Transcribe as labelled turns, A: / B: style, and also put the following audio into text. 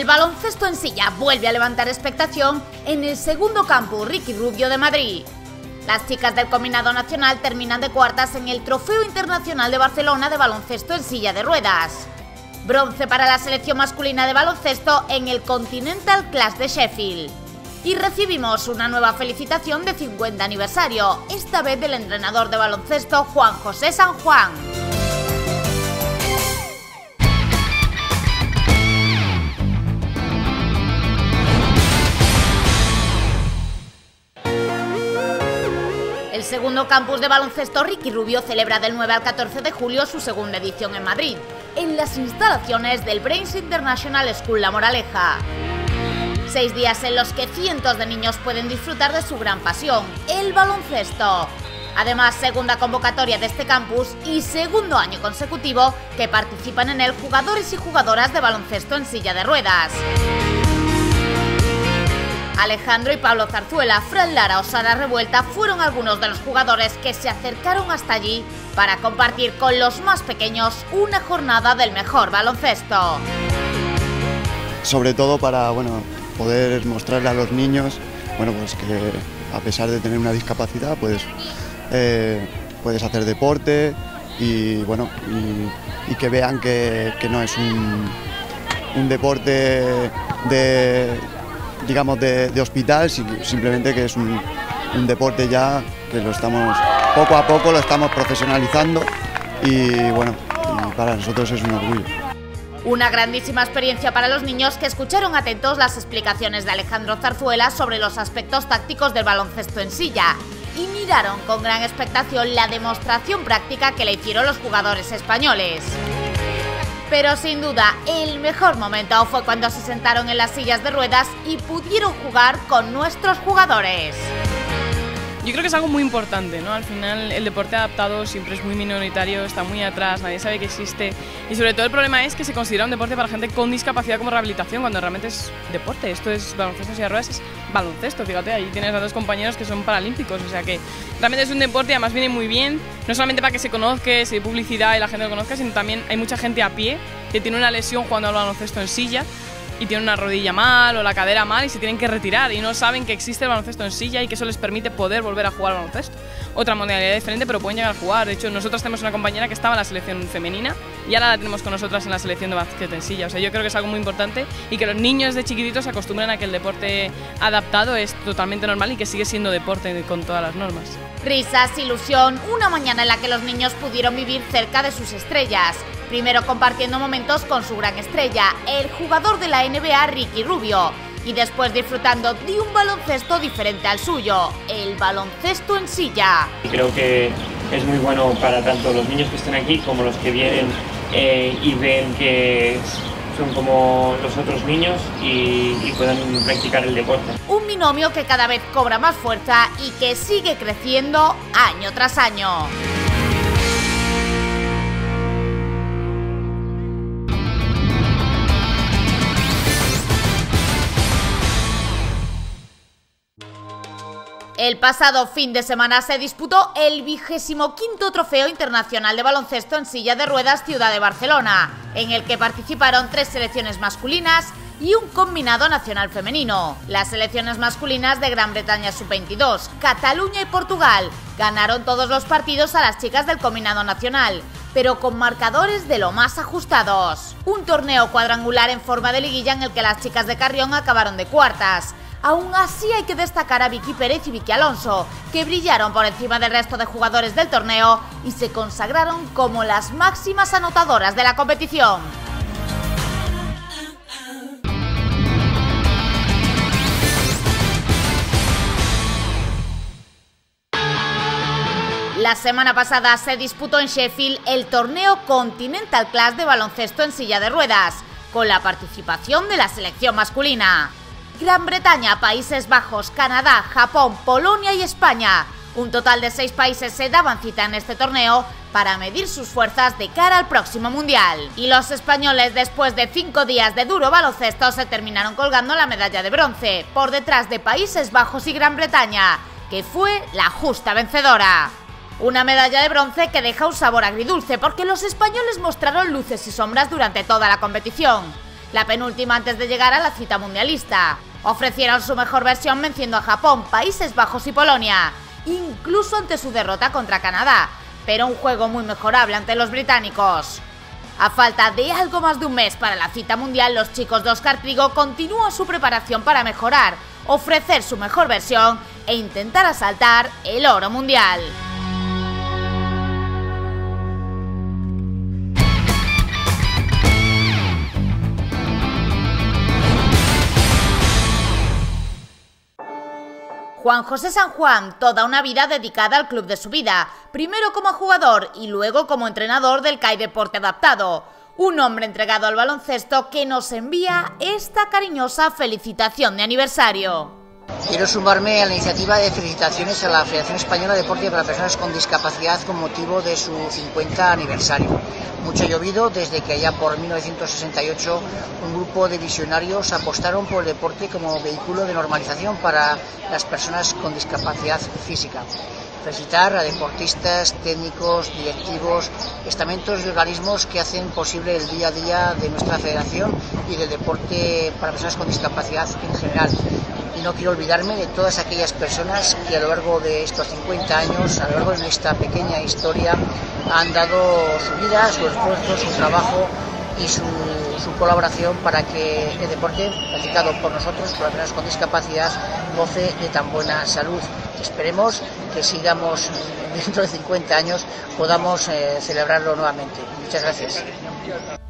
A: baloncesto en silla vuelve a levantar expectación en el segundo campus Ricky Rubio de Madrid. Las chicas del combinado nacional terminan de cuartas en el Trofeo Internacional de Barcelona de baloncesto en silla de ruedas. Bronce para la selección masculina de baloncesto en el Continental Clash de Sheffield. Y recibimos una nueva felicitación de 50 aniversario, esta vez del entrenador de baloncesto Juan José San Juan. El segundo campus de baloncesto Ricky Rubio celebra del 9 al 14 de julio su segunda edición en Madrid, en las instalaciones del Brains International School La Moraleja. 6 días en los que cientos de niños pueden disfrutar de su gran pasión, el baloncesto. Además, segunda convocatoria de este campus y segundo año consecutivo que participan en él jugadores y jugadoras de baloncesto en silla de ruedas. Alejandro y Pablo Zarzuela, Fran Lara o Sara Revuelta fueron algunos de los jugadores que se acercaron hasta allí para compartir con los más pequeños una jornada del mejor baloncesto.
B: Sobre todo para poder mostrarle a los niños pues que a pesar de tener una discapacidad puedes hacer deporte y que vean que no es un deporte de hospital, simplemente que es un deporte ya que poco a poco lo estamos profesionalizando y para nosotros es un orgullo.
A: Una grandísima experiencia para los niños que escucharon atentos las explicaciones de Alejandro Zarzuela sobre los aspectos tácticos del baloncesto en silla y miraron con gran expectación la demostración práctica que le hicieron los jugadores españoles. Pero sin duda, el mejor momento fue cuando se sentaron en las sillas de ruedas y pudieron jugar con nuestros jugadores.
C: Yo creo que es algo muy importante, ¿no? Al final el deporte adaptado siempre es muy minoritario, está muy atrás, nadie sabe que existe y sobre todo el problema es que se considera un deporte para gente con discapacidad como rehabilitación cuando realmente es deporte. Esto es baloncesto en silla de ruedas, es baloncesto, fíjate, ahí tienes a dos compañeros que son paralímpicos, o sea que realmente es un deporte y además viene muy bien, no solamente para que se conozca, se dé publicidad y la gente lo conozca, sino también hay mucha gente a pie que tiene una lesión jugando al baloncesto en silla y tienen una rodilla mal o la cadera mal y se tienen que retirar y no saben que existe el baloncesto en silla y que eso les permite poder volver a jugar al baloncesto. Otra modalidad diferente, pero pueden llegar a jugar. De hecho, nosotros tenemos una compañera que estaba en la selección femenina y ahora la tenemos con nosotras en la selección de básquet en silla. O sea, yo creo que es algo muy importante y que los niños de chiquititos se acostumbren a que el deporte adaptado es totalmente normal y que sigue siendo deporte con todas las normas.
A: Risas, ilusión, una mañana en la que los niños pudieron vivir cerca de sus estrellas. Primero compartiendo momentos con su gran estrella, el jugador de la NBA Ricky Rubio, y después disfrutando de un baloncesto diferente al suyo, el baloncesto en silla.
D: Creo que es muy bueno para tanto los niños que estén aquí como los que vienen y ven que son como los otros niños y puedan practicar el deporte.
A: Un binomio que cada vez cobra más fuerza y que sigue creciendo año tras año. El pasado fin de semana se disputó el 25º Trofeo Internacional de Baloncesto en Silla de Ruedas Ciudad de Barcelona, en el que participaron 3 selecciones masculinas y un combinado nacional femenino. Las selecciones masculinas de Gran Bretaña Sub-22, Cataluña y Portugal ganaron todos los partidos a las chicas del combinado nacional, pero con marcadores de lo más ajustados. Un torneo cuadrangular en forma de liguilla en el que las chicas de Carrión acabaron de cuartas. Aún así hay que destacar a Vicky Pérez y Vicky Alonso, que brillaron por encima del resto de jugadores del torneo y se consagraron como las máximas anotadoras de la competición. La semana pasada se disputó en Sheffield el torneo Continental Clash de baloncesto en silla de ruedas, con la participación de la selección masculina. Gran Bretaña, Países Bajos, Canadá, Japón, Polonia y España. Un total de 6 países se daban cita en este torneo para medir sus fuerzas de cara al próximo Mundial. Y los españoles, después de 5 días de duro baloncesto, se terminaron colgando la medalla de bronce, por detrás de Países Bajos y Gran Bretaña, que fue la justa vencedora. Una medalla de bronce que deja un sabor agridulce porque los españoles mostraron luces y sombras durante toda la competición. la penúltima antes de llegar a la cita mundialista. Ofrecieron su mejor versión venciendo a Japón, Países Bajos y Polonia, incluso ante su derrota contra Canadá, pero un juego muy mejorable ante los británicos. A falta de algo más de un mes para la cita mundial, los chicos de Óscar Trigo continúan su preparación para mejorar, ofrecer su mejor versión e intentar asaltar el oro mundial. Juan José San Juan, toda una vida dedicada al club de su vida, primero como jugador y luego como entrenador del CAI Deporte Adaptado. Un hombre entregado al baloncesto que nos envía esta cariñosa felicitación de aniversario.
E: Quiero sumarme a la iniciativa de felicitaciones a la Federación Española de Deporte para Personas con Discapacidad con motivo de su 50 aniversario. Mucho ha llovido desde que allá por 1968 un grupo de visionarios apostaron por el deporte como vehículo de normalización para las personas con discapacidad física. Felicitar a deportistas, técnicos, directivos, estamentos y organismos que hacen posible el día a día de nuestra federación y del deporte para personas con discapacidad en general. Y no quiero olvidarme de todas aquellas personas que a lo largo de estos 50 años, a lo largo de nuestra pequeña historia, han dado su vida, su esfuerzo, su trabajo y su colaboración para que el deporte practicado por nosotros, por las personas con discapacidad, goce de tan buena salud. Esperemos que sigamos, dentro de 50 años, podamos celebrarlo nuevamente. Muchas gracias.